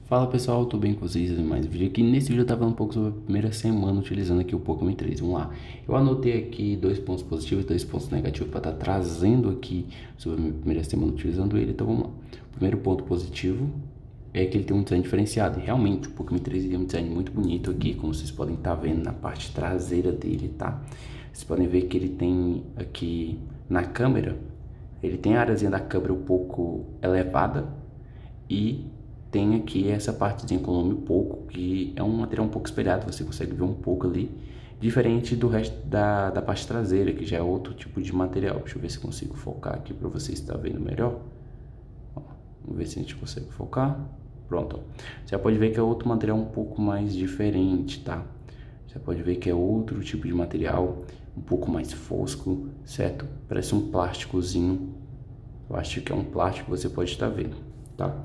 Fala pessoal, tudo bem com vocês? Mais um vídeo aqui. Nesse vídeo eu tava falando um pouco sobre a primeira semana utilizando aqui o Poco M3. Vamos lá. Eu anotei aqui 2 pontos positivos e 2 pontos negativos para estar trazendo aqui sobre a minha primeira semana utilizando ele. Então vamos lá. O primeiro ponto positivo é que ele tem um design diferenciado. Realmente o Poco M3 tem um design muito bonito aqui, como vocês podem estar vendo na parte traseira dele, tá? Vocês podem ver que ele tem aqui na câmera, ele tem a áreazinha da câmera um pouco elevada e tem aqui essa partezinha com o nome pouco, que é um material um pouco espelhado, você consegue ver um pouco ali, diferente do resto da parte traseira, que já é outro tipo de material. Deixa eu ver se consigo focar aqui para vocês estar vendo melhor. Ó, vamos ver se a gente consegue focar. Pronto, ó. Você já pode ver que é outro material um pouco mais diferente, tá? Você pode ver que é outro tipo de material, um pouco mais fosco, certo? Parece um plásticozinho. Eu acho que é um plástico que você pode estar vendo, tá?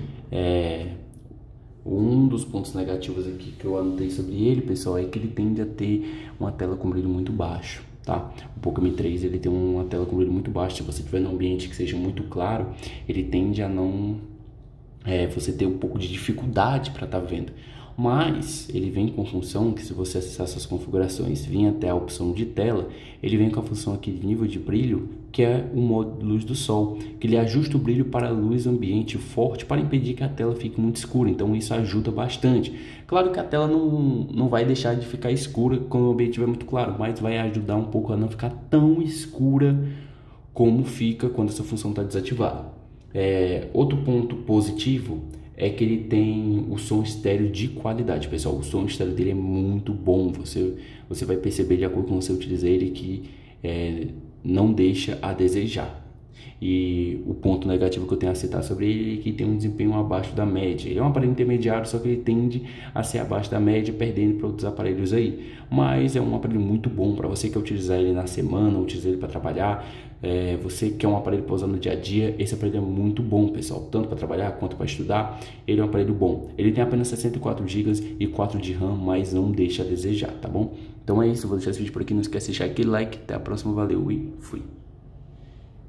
Um dos pontos negativos aqui que eu anotei sobre ele, pessoal, é que ele tende a ter uma tela com brilho muito baixo, tá? O Poco M3 ele tem uma tela com brilho muito baixo. Se você estiver num ambiente que seja muito claro, ele tende a não você ter um pouco de dificuldade para estar vendo. Mas ele vem com função que, se você acessar essas configurações, vir até a opção de tela, ele vem com a função aqui de nível de brilho, que é o modo de luz do sol, que ele ajusta o brilho para a luz ambiente forte para impedir que a tela fique muito escura. Então isso ajuda bastante. Claro que a tela não vai deixar de ficar escura quando o ambiente estiver muito claro, mas vai ajudar um pouco a não ficar tão escura como fica quando essa função está desativada. Outro ponto positivo é que ele tem o som estéreo de qualidade, pessoal. O som estéreo dele é muito bom. Você vai perceber de acordo com você utiliza ele que não deixa a desejar. E o ponto negativo que eu tenho a citar sobre ele é que tem um desempenho abaixo da média. Ele é um aparelho intermediário, só que ele tende a ser abaixo da média, perdendo para outros aparelhos aí. Mas é um aparelho muito bom para você que quer utilizar ele na semana, utilizar ele para trabalhar. Você quer um aparelho para usar no dia a dia, esse aparelho é muito bom, pessoal. Tanto para trabalhar quanto para estudar, ele é um aparelho bom. Ele tem apenas 64 GB e 4 de RAM, mas não deixa a desejar, tá bom? Então é isso, vou deixar esse vídeo por aqui. Não esquece de deixar aquele like. Até a próxima, valeu e fui!